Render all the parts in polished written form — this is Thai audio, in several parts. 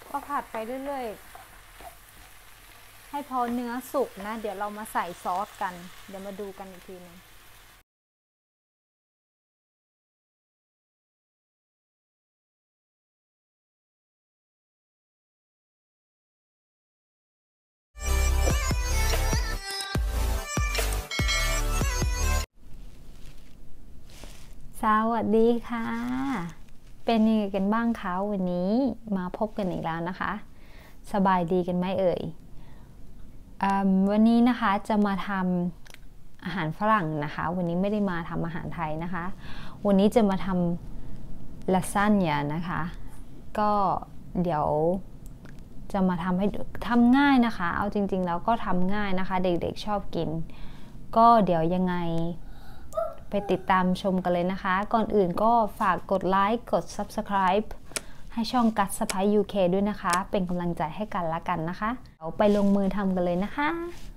ก็ผัดไปเรื่อยๆให้พอเนื้อสุกนะเดี๋ยวเรามาใส่ซอสกันเดี๋ยวมาดูกันอีกทีนึงสวัสดีค่ะเป็นยังไงกันบ้างคะวันนี้มาพบกันอีกแล้วนะคะสบายดีกันไหมเอ่ยวันนี้นะคะจะมาทำอาหารฝรั่งนะคะวันนี้ไม่ได้มาทำอาหารไทยนะคะวันนี้จะมาทำลาซานญ่านะคะก็เดี๋ยวจะมาทำให้ทำง่ายนะคะเอาจริงๆแล้วก็ทำง่ายนะคะเด็กๆชอบกินก็เดี๋ยวยังไงไปติดตามชมกันเลยนะคะก่อนอื่นก็ฝากกดไลค์กด Subscribe ให้ช่องกัสสไปซ์ UK ด้วยนะคะเป็นกำลังใจให้กันละกันนะคะเดี๋ยวไปลงมือทำกันเลยนะคะ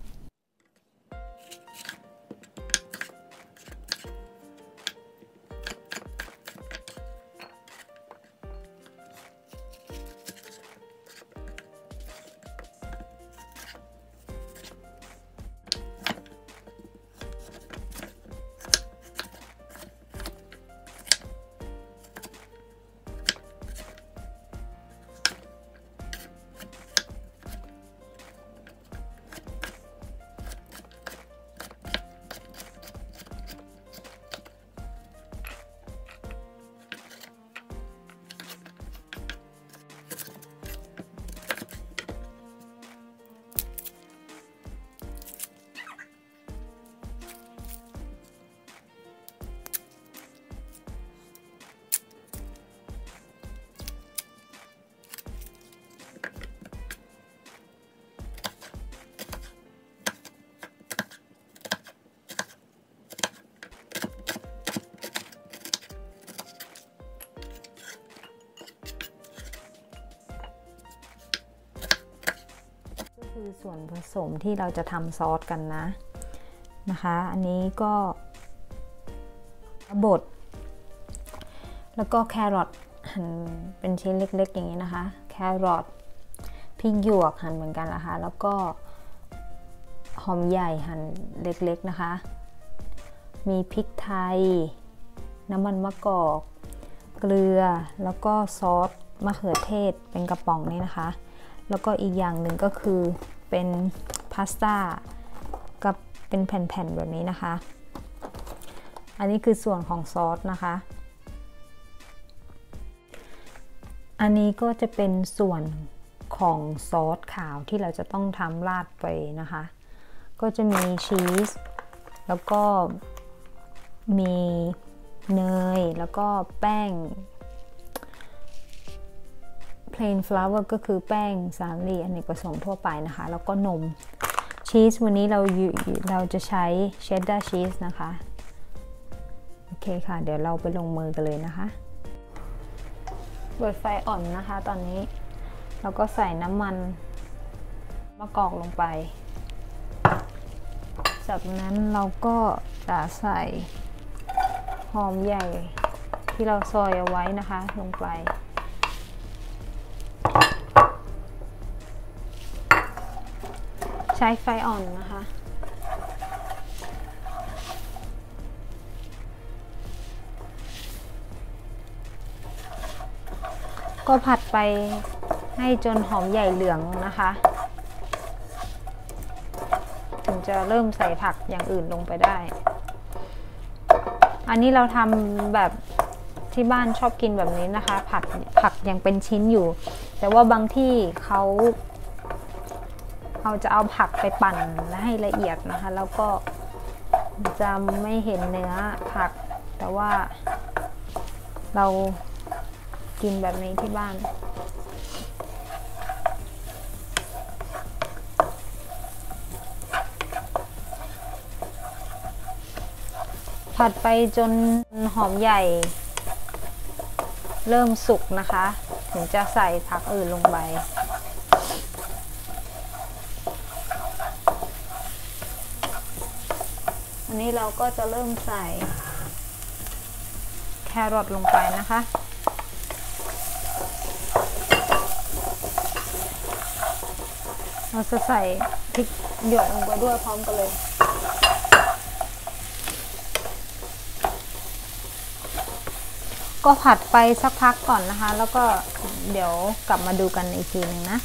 คือส่วนผสมที่เราจะทำซอสกันนะคะอันนี้ก็บดแล้วก็แครอทหั่นเป็นชิ้นเล็กๆอย่างนี้นะคะแครอทพริกหยวกหั่นเหมือนกันนะคะแล้วก็หอมใหญ่หั่นเล็กๆนะคะมีพริกไทยน้ำมันมะกอกเกลือแล้วก็ซอสมะเขือเทศเป็นกระป๋องนี้นะคะแล้วก็อีกอย่างหนึ่งก็คือเป็นพาสต้ากับเป็นแผ่นๆแบบนี้นะคะอันนี้คือส่วนของซอสนะคะอันนี้ก็จะเป็นส่วนของซอสขาวที่เราจะต้องทำราดไปนะคะก็จะมีชีสแล้วก็มีเนยแล้วก็แป้งplain flour ก็คือแป้งสาลีอเนกประสงค์ทั่วไปนะคะแล้วก็นมชีสวันนี้เราจะใช้เชดดาร์ชีสนะคะโอเคค่ะเดี๋ยวเราไปลงมือกันเลยนะคะเปิดไฟอ่อนนะคะตอนนี้เราก็ใส่น้ำมันมะกอกลงไปจากนั้นเราก็จะใส่หอมใหญ่ที่เราซอยเอาไว้นะคะลงไปใช้ไฟอ่อนนะคะก็ผัดไปให้จนหอมใหญ่เหลืองนะคะถึงจะเริ่มใส่ผักอย่างอื่นลงไปได้อันนี้เราทำแบบที่บ้านชอบกินแบบนี้นะคะผักยังเป็นชิ้นอยู่แต่ว่าบางที่เขาจะเอาผักไปปั่นและให้ละเอียดนะคะแล้วก็จะไม่เห็นเนื้อผักแต่ว่าเรากินแบบนี้ที่บ้านผัดไปจนหอมใหญ่เริ่มสุกนะคะถึงจะใส่ผักอื่นลงไป อันนี้เราก็จะเริ่มใส่แครอทลงไปนะคะเราจะใส่พริกหยวกลงไปด้วยพร้อมกันเลยก็ผัดไปสักพักก่อนนะคะแล้วก็เดี๋ยวกลับมาดูกันอีกทีหนึ่งนะ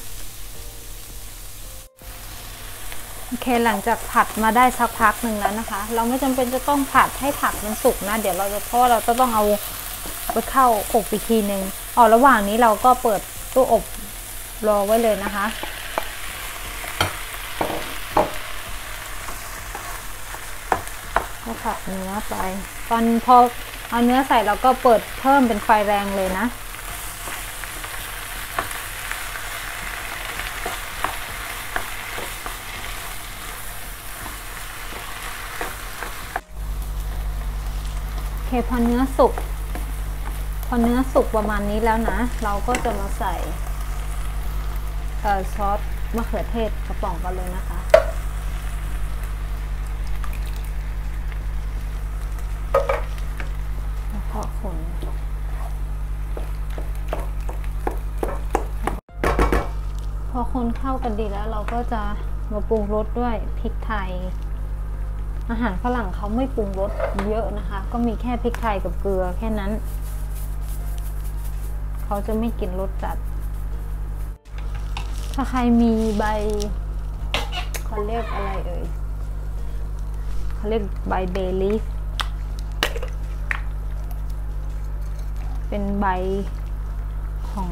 โอเคหลังจากผัดมาได้สักพักหนึ่งแล้วนะคะเราไม่จำเป็นจะต้องผัดให้ผักมันสุกนะเดี๋ยวเราจะเพราะเราจะต้องเอาไปเข้าอบอีกทีหนึ่งระหว่างนี้เราก็เปิดตู้อบรอไว้เลยนะคะก็ผัดเนื้อไปตอนพอเอาเนื้อใส่เราก็เปิดเพิ่มเป็นไฟแรงเลยนะโอเคพอเนื้อสุกประมาณนี้แล้วนะเราก็จะมาใส่ซอสมะเขือเทศกระป๋องกันเลยนะคะแล้วก็คนพอคนเข้ากันดีแล้วเราก็จะมาปรุงรสด้วยพริกไทยอาหารฝรั่งเขาไม่ปรุงรสเยอะนะคะก็มีแค่พริกไทยกับเกลือแค่นั้นเขาจะไม่กินรสจัดถ้าใครมีใบเขาเรียกอะไรเขาเรียกใบเบลีฟเป็นใบของ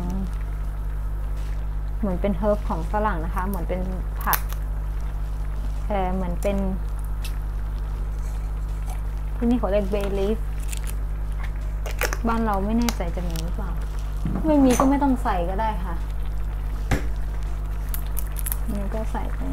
เหมือนเป็นเฮิร์บของฝรั่งนะคะเหมือนเป็นผักเหมือนเป็นที่นี่เขาเรียกเบลีฟบ้านเราไม่แน่ใจจะมีหรือเปล่าไม่มีก็ไม่ต้องใส่ก็ได้ค่ะนี่ก็ใส่ไป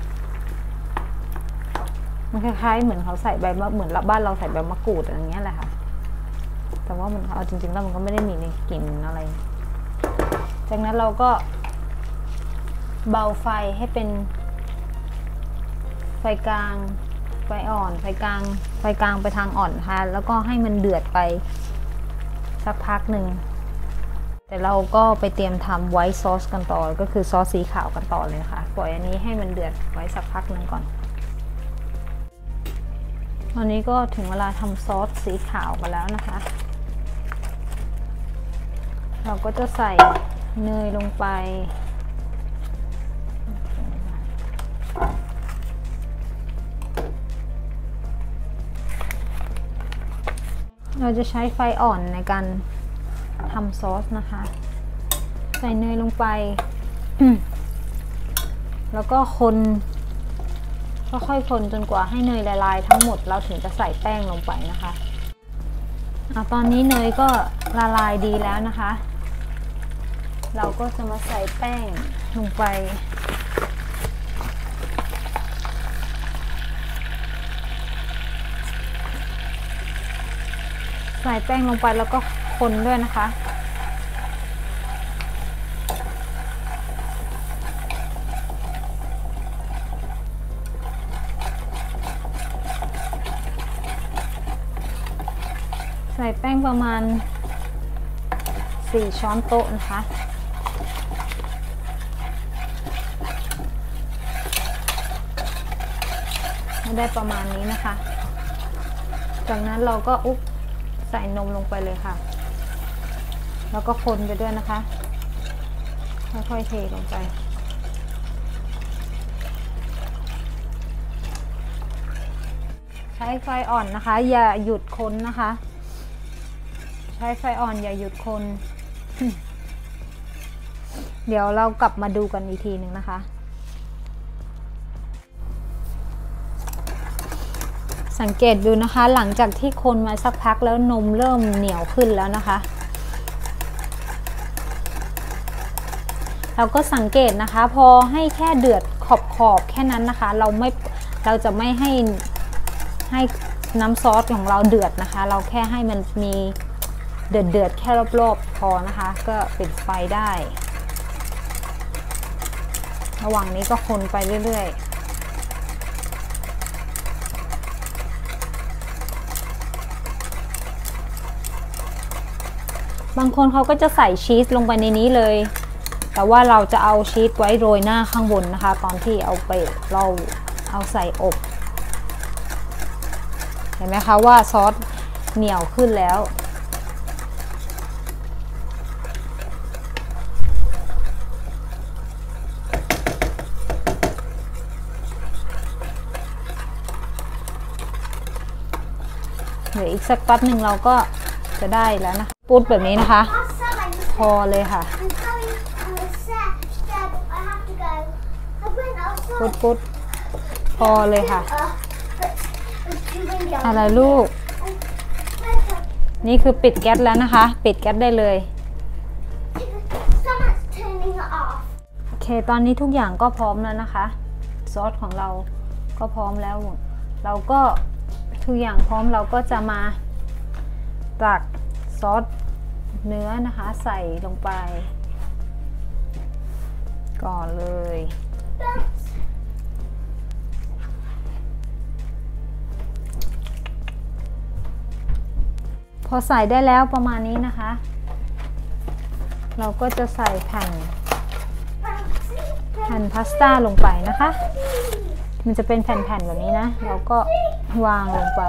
มันคล้ายๆเหมือนเขาใส่ใบมะเหมือนบ้านเราใส่ใบมะกรูดอย่างเงี้ยแหละค่ะแต่ว่ามันเอาจริงๆแล้วมันก็ไม่ได้มีกลิ่นอะไรจากนั้นเราก็เบาไฟให้เป็นไฟกลางไฟอ่อนไฟกลางไปทางอ่อนค่ะแล้วก็ให้มันเดือดไปสักพักหนึ่งแต่เราก็ไปเตรียมทำไวท์ซอสกันต่อก็คือซอสสีขาวกันต่อเลยค่ะปล่อยอันนี้ให้มันเดือดไว้สักพักหนึ่งก่อนตอนนี้ก็ถึงเวลาทำซอสสีขาวกันแล้วนะคะเราก็จะใส่เนยลงไปเราจะใช้ไฟอ่อนในการทำซอสนะคะใส่เนยลงไปแล้วก็คนค่อยๆคนจนกว่าให้เนยละลายทั้งหมดเราถึงจะใส่แป้งลงไปนะคะตอนนี้เนยก็ละลายดีแล้วนะคะเราก็จะมาใส่แป้งลงไปใส่แป้งลงไปแล้วก็คนด้วยนะคะใส่แป้งประมาณ4 ช้อนโต๊ะนะคะได้ประมาณนี้นะคะจากนั้นเราก็ใส่นมลงไปเลยค่ะแล้วก็คนไปด้วยนะคะค่อยๆเทลงไปใช้ไฟอ่อนนะคะอย่าหยุดคนนะคะใช้ไฟอ่อนอย่าหยุดคน เดี๋ยวเรากลับมาดูกันอีกทีหนึ่งนะคะสังเกตดูนะคะหลังจากที่คนมาสักพักแล้วนมเริ่มเหนียวขึ้นแล้วนะคะเราก็สังเกตนะคะพอให้แค่เดือดขอบแค่นั้นนะคะเราจะไม่ให้น้ำซอสของเราเดือดนะคะเราแค่ให้มันมีเดือดแค่รอบๆพอนะคะก็ปิดไฟได้ระหว่างนี้ก็คนไปเรื่อยๆบางคนเขาก็จะใส่ชีสลงไปในนี้เลยแต่ว่าเราจะเอาชีสไว้โรยหน้าข้างบนนะคะตอนที่เราเอาใส่อบเห็นไหมคะว่าซอสเหนียวขึ้นแล้วเดี๋ยวอีกสักแป๊บหนึ่งเราก็จะได้แล้วนะคะปุ๊ดแบบนี้นะคะพอเลยค่ะปุ๊ดพอเลยค่ะอะไรลูกนี่คือปิดแก๊สแล้วนะคะปิดแก๊สได้เลยโอเคตอนนี้ทุกอย่างก็พร้อมแล้วนะคะซอสของเราก็พร้อมแล้วเราก็ทุกอย่างพร้อมเราก็จะมาตักซอสเนื้อนะคะใส่ลงไปก่อนเลยพอใส่ได้แล้วประมาณนี้นะคะเราก็จะใส่แผ่นพาสต้าลงไปนะคะมันจะเป็นแผ่นๆแบบนี้นะเราก็วางลงไป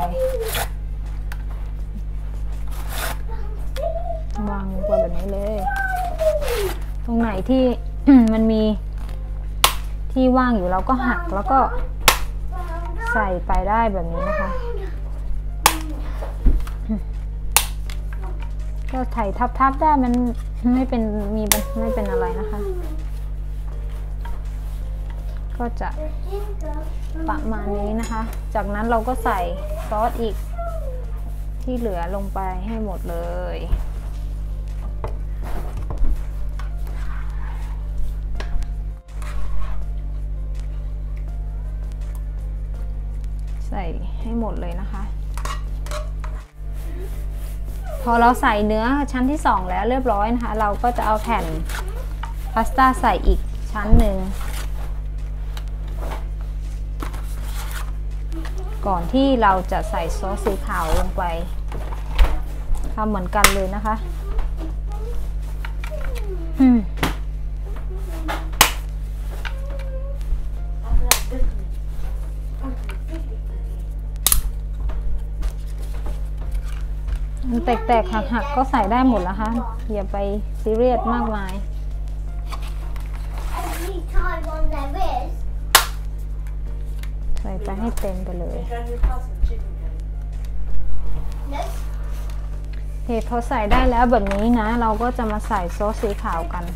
แบบนี้เลยตรงไหนที่ มันมีที่ว่างอยู่เราก็หักแล้วก็ใส่ไปได้แบบนี้นะคะก็ไถทับได้มันไม่เป็นอะไรนะคะก็จะประมาณนี้นะคะจากนั้นเราก็ใส่ซอสอีกที่เหลือลงไปให้หมดเลยใส่ให้หมดเลยนะคะพอเราใส่เนื้อชั้นที่2แล้วเรียบร้อยนะคะเราก็จะเอาแผ่นพาสต้าใส่อีกชั้นหนึ่งก่อนที่เราจะใส่ซอสสีขาวลงไปทำเหมือนกันเลยนะคะมันแตกๆหักๆก็ใส่ได้หมดแล้วค่ะอย่าไปซีเรียสมากมายใส่ไปให้เต็มไปเลยพอใส่ได้แล้วแบบนี้นะเราก็จะมาใส่ซอสสีขาวกัน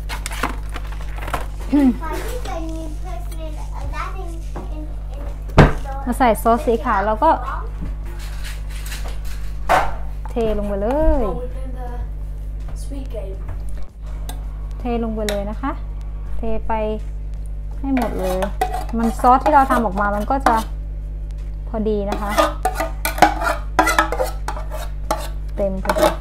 มาใส่ซอสสีขาวแล้วก็เทลงไปเลยเทลงไปเลยนะคะเทไปให้หมดเลยมันซอสที่เราทำออกมามันก็จะพอดีนะคะเต็มพอดี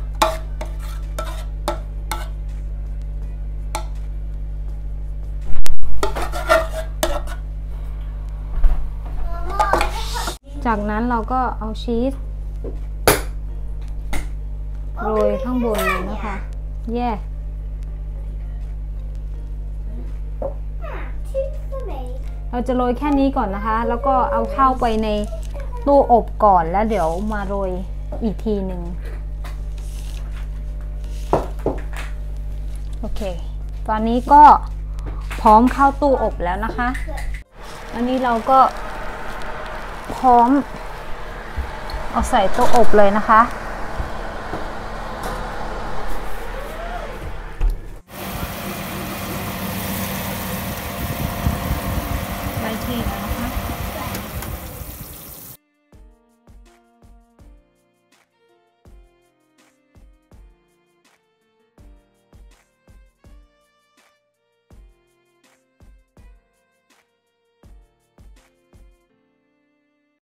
จากนั้นเราก็เอาชีสโรยข้างบนเลยนะคะเราจะโรยแค่นี้ก่อนนะคะแล้วก็เอาเข้าไปในตู้อบก่อนแล้วเดี๋ยวมาโรยอีกทีหนึ่งโอเคตอนนี้ก็พร้อมเข้าตู้อบแล้วนะคะอันนี้เราก็พร้อมเอาใส่ตู้อบเลยนะคะ